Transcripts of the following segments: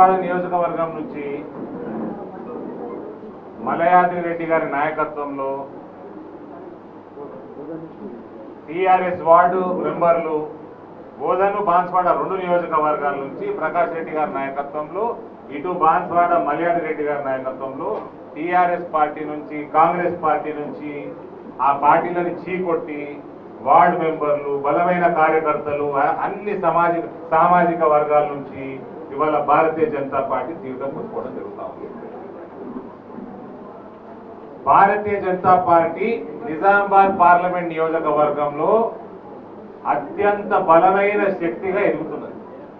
బాన్స్వాడ నియోజకవర్గం నుంచి మలయాద్రి రెడ్డి గారి నాయకత్వంలో టీఆర్ఎస్ వార్డు మెంబర్లు బోధను బాన్స్వాడ 2 నియోజకవర్గాల నుంచి ప్రకాష్ రెడ్డి గారి నాయకత్వంలో, ఇటు బాన్స్వాడ మలయాద్రి రెడ్డి గారి నాయకత్వంలో టీఆర్ఎస్ పార్టీ నుంచి, కాంగ్రెస్ పార్టీ నుంచి ఆ పార్టీలను చీకొట్టి వార్డు మెంబర్లు, బలమైన కార్యకర్తలు, అన్ని సామాజిక వర్గాల నుంచి ఇవాళ భారతీయ జనతా పార్టీ తీర్థం పుచ్చుకోవడం జరుగుతా ఉంది. భారతీయ జనతా పార్టీ నిజామాబాద్ పార్లమెంట్ నియోజకవర్గంలో అత్యంత బలమైన శక్తిగా ఎదుగుతున్నది.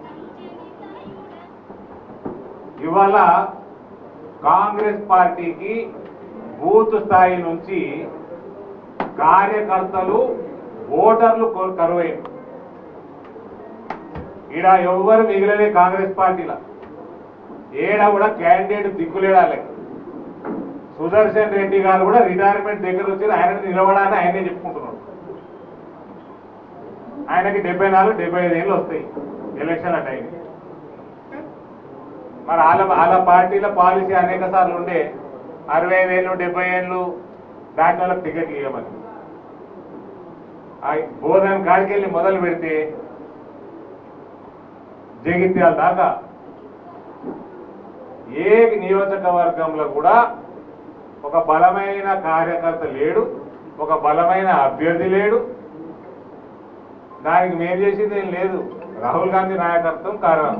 ఇవాళ కాంగ్రెస్ పార్టీకి బూత్ స్థాయి నుంచి కార్యకర్తలు, ఓటర్లు కరువైంది. ఈడ ఎవ్వరు మిగిలలే కాంగ్రెస్ పార్టీలో. ఏడ కూడా క్యాండిడేట్ దిక్కులేడాలి. సుదర్శన్ రెడ్డి గారు కూడా రిటైర్మెంట్ దగ్గర వచ్చి ఆయన నిలబడాలని ఆయనే చెప్పుకుంటున్నాడు. ఆయనకి 74-75 ఏళ్ళు వస్తాయి ఎలక్షన్ల టైం. మరి వాళ్ళ పార్టీల పాలసీ అనేక సార్లు ఉండే 65 ఏళ్ళు 70 ఏళ్ళు దాటి వాళ్ళకి టికెట్ ఇవ్వమని. బోధన కాడికెళ్ళి మొదలు పెడితే జగిత్యాల దాకా ఏ నియోజకవర్గంలో కూడా ఒక బలమైన కార్యకర్త లేడు, ఒక బలమైన అభ్యర్థి లేడు. దానికి మేము చేసింది ఏం లేదు. రాహుల్ గాంధీ నాయకత్వం కారణం.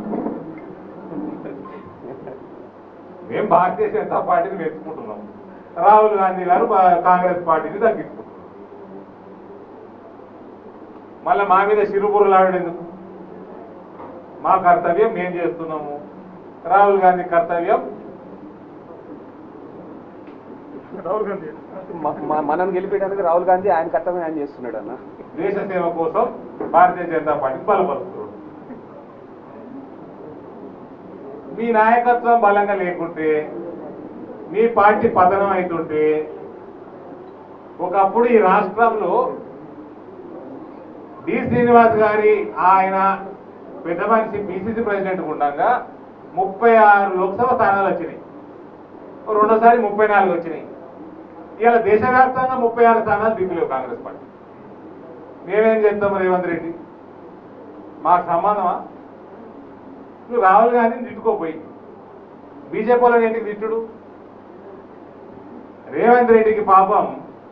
మేము భారతీయ జనతా పార్టీని మెచ్చుకుంటున్నాం, రాహుల్ గాంధీ గారు కాంగ్రెస్ పార్టీని తగ్గించుకుంటున్నాం. మళ్ళీ మా మీద సిరుబుర్రులాడు ఎందుకు? మా కర్తవ్యం మేము చేస్తున్నాము, రాహుల్ గాంధీ కర్తవ్యం మనం గెలిపేయడానికి రాహుల్ గాంధీ ఆయన కర్తవ్యం ఆయన చేస్తున్నాడు అన్న. దేశ సేవ కోసం భారతీయ జనతా పార్టీ బలపరుస్తున్నాడు. మీ నాయకత్వం బలంగా లేకుంటే, మీ పార్టీ పతనం అవుతుంటే, ఒకప్పుడు ఈ రాష్ట్రంలో డి శ్రీనివాస్ గారి ఆయన పెద్ద మనిషి పిసిసి ప్రెసిడెంట్ ఉండగా 36 లోక్సభ స్థానాలు వచ్చినాయి. రెండోసారి 34 వచ్చినాయి. ఇవాళ దేశవ్యాప్తంగా 36 స్థానాలు దిగులేవు కాంగ్రెస్ పార్టీ. మేమేం చేస్తాం? రేవంత్ రెడ్డి మాకు సంబంధమా? నువ్వు రాహుల్ గాంధీని తిట్టుకోపోయి బీజేపీ వాళ్ళని ఎందుకు తిట్టుడు? రేవంత్ రెడ్డికి పాపం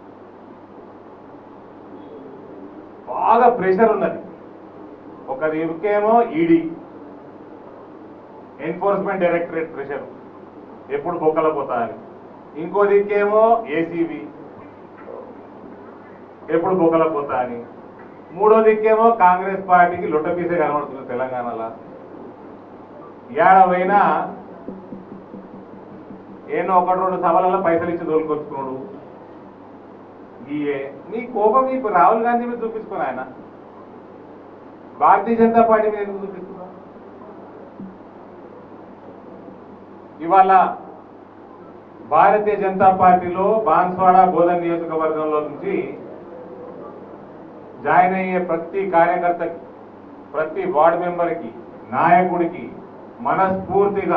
బాగా ప్రెషర్ ఉన్నది. ఒక దిక్కేమో ఈడీ, ఎన్ఫోర్స్మెంట్ డైరెక్టరేట్ ప్రెషర్, ఎప్పుడు బొక్కల పోతా అని. ఇంకో దిక్కేమో ఏసీబీ, ఎప్పుడు బొక్కల పోతా అని. మూడో దిక్కేమో కాంగ్రెస్ పార్టీకి లొట్టపీసే కనబడుతుంది తెలంగాణలో. ఏడవైనా ఏనో 1-2 సభలలో పైసలు ఇచ్చి దోలుకొచ్చుకున్నాడు. నీ కోపం మీకు రాహుల్ గాంధీ మీద చూపించుకుని ఆయన భారతీయ జనతా పార్టీ మీద ఎందుకు చూపిస్తున్నా? ఇవాళ భారతీయ జనతా పార్టీలో బాన్స్వాడ బోధన నియోజకవర్గంలో నుంచి జాయిన్ అయ్యే ప్రతి కార్యకర్తకి, ప్రతి వార్డు మెంబర్కి, నాయకుడికి మనస్ఫూర్తిగా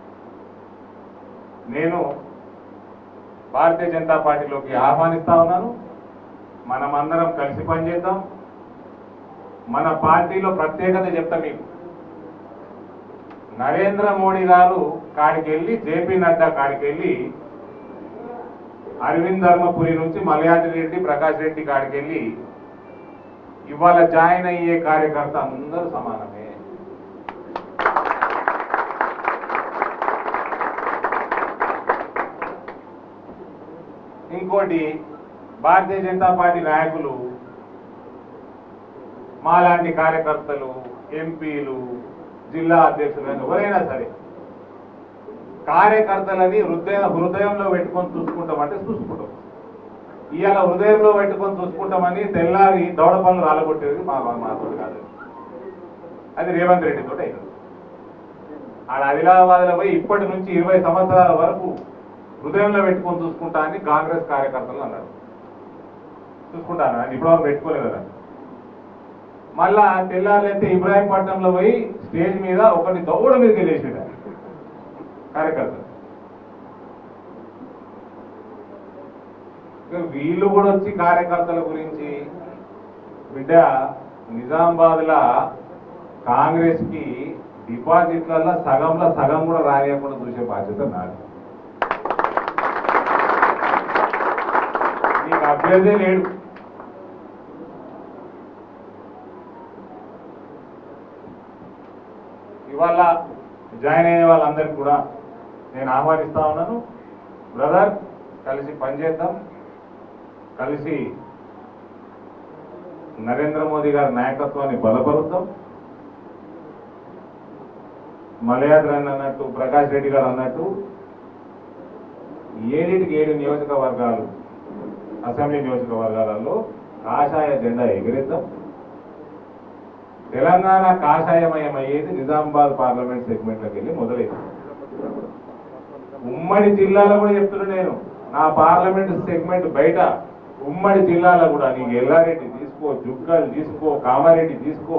నేను భారతీయ జనతా పార్టీలోకి ఆహ్వానిస్తా ఉన్నాను. మనమందరం కలిసి పనిచేద్దాం. మన పార్టీలో ప్రత్యేకత చెప్తా మీకు. నరేంద్ర మోడీ గారు కాడికెళ్ళి, జేపీ నడ్డా కాడికెళ్ళి, అరవింద్ ధర్మపురి నుంచి మలయాద్రి రెడ్డి, ప్రకాష్ రెడ్డి కాడికెళ్ళి ఇవాళ జాయిన్ అయ్యే కార్యకర్త అందరూ సమానమే. ఇంకోటి, భారతీయ జనతా పార్టీ నాయకులు, మాలాంటి కార్యకర్తలు, ఎంపీలు, జిల్లా అధ్యక్షులు ఎవరైనా సరే కార్యకర్తలని హృదయంలో పెట్టుకొని చూసుకుంటామంటే చూసుకుంటాం. ఇవాళ హృదయంలో పెట్టుకొని చూసుకుంటామని తెల్లారి దౌడ పనులు రాలగొట్టేది మాతో కాదు. అది రేవంత్ రెడ్డితో అయినది. ఆడ ఆదిలాబాద్లో పోయి ఇప్పటి నుంచి 20 సంవత్సరాల వరకు హృదయంలో పెట్టుకొని చూసుకుంటా అని కాంగ్రెస్ కార్యకర్తలు అన్నారు. చూసుకుంటాను అని ఇప్పటివరకు పెట్టుకోలేదు కదా. మళ్ళా తెల్లారైతే ఇబ్రాహీంపట్నంలో పోయి స్టేజ్ మీద ఒకటి దౌడ మీదకి వెళ్ళేసాడు. కార్యకర్తలు. వీళ్ళు కూడా వచ్చి కార్యకర్తల గురించి బిడ్డ నిజామాబాద్లా కాంగ్రెస్ కి డిపాజిట్లలో సగం కూడా రానియకుండా చూసే బాధ్యత నాది. నీకు అభ్యర్థి లేడు. ఇవాళ జాయిన్ అయ్యే వాళ్ళందరికీ కూడా నేను ఆహ్వానిస్తా ఉన్నాను. బ్రదర్, కలిసి పనిచేద్దాం, కలిసి నరేంద్ర మోదీ గారి నాయకత్వాన్ని బలపరుద్దాం. మలయాద్రి అన్నట్టు, ప్రకాష్ రెడ్డి గారు అన్నట్టు 7 నియోజకవర్గాలు, అసెంబ్లీ నియోజకవర్గాలలో కాషాయ జెండా ఎగిరిద్దాం. తెలంగాణ కాషాయమయం అయ్యేది నిజామాబాద్ పార్లమెంట్ సెగ్మెంట్లోకి వెళ్ళి మొదలైంది. ఉమ్మడి జిల్లాలో కూడా చెప్తున్నాను నేను, నా పార్లమెంట్ సెగ్మెంట్ బయట ఉమ్మడి జిల్లాలో కూడా నీకు ఎల్లారెడ్డి తీసుకో, జుక్కల్ తీసుకో, కామారెడ్డి తీసుకో,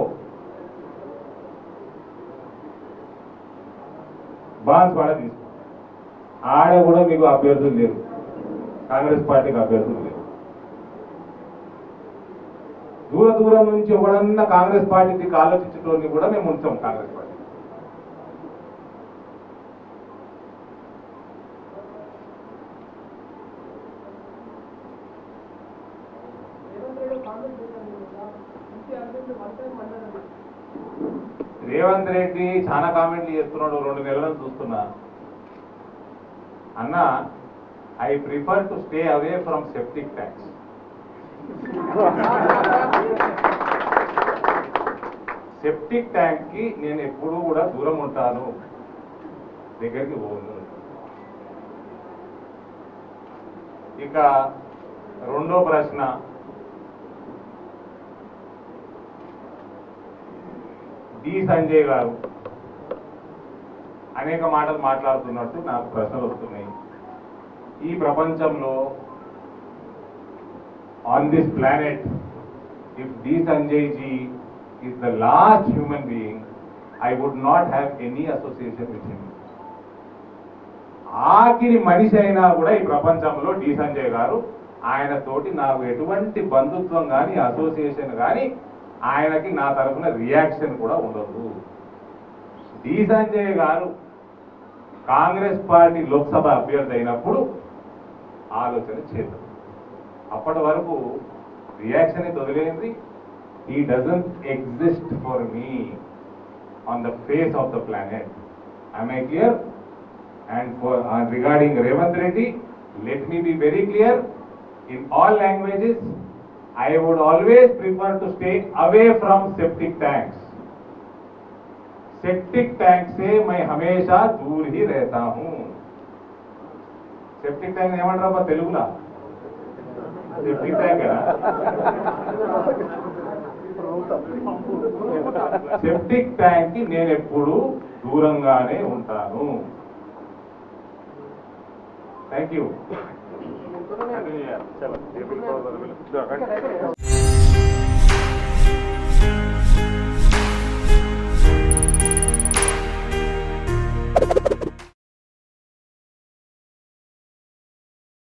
బాన్స్వాడ తీసుకో, ఆడ కూడా మీకు అభ్యర్థులు లేరు, కాంగ్రెస్ పార్టీకి అభ్యర్థులు లేరు. దూరం నుంచి ఎవడన్నా కాంగ్రెస్ పార్టీకి ఆలోచించడాన్ని కూడా మేము ఉంచాం కాంగ్రెస్ పార్టీ. రేవంత్ రెడ్డి చాలా కామెంట్లు చేస్తున్నాడు, 2 నెలలను చూస్తున్నా. అన్న, I prefer to stay away from septic tanks. Septic tank కి నేను ఎప్పుడూ కూడా దూరం ఉంటాను, దగ్గరికి పోను. ఇక రెండో ప్రశ్న, డి సంజయ్ గారు అనేక మాటలు మాట్లాడుతున్నట్టు నాకు ప్రశ్నలు వస్తున్నాయి. ఈ ప్రపంచంలో on this planet, if D. Sanjay ji is the last human being, I would not have any association with him. ఆఖరి మనిషి అయినా కూడా ఈ ప్రపంచంలో డి సంజయ్ గారు, ఆయన తోటి నాకు ఎటువంటి బంధుత్వం కానీ అసోసియేషన్ కానీ, ఆయనకి నా తరఫున రియాక్షన్ కూడా ఉండదు. డి సంజయ్ గారు కాంగ్రెస్ పార్టీ లోక్సభ అభ్యర్థి అయినప్పుడు ఆలోచన చేద్దాం. అప్పటి వరకు రియాక్షన్ వదిలేంది. He doesn't exist for me on the face of the planet. I'm I clear? And for regarding Revanth Reddy, let me be very clear, in all languages I would always prefer to stay away from septic tanks. septic tank से मैं हमेशा दूर ही रहता हूं. septic tank ఏమంటారా తెలుగులా? septic tank septic tank కి నేను ఎప్పుడు దూరంగానే ఉంటాను. Thank you.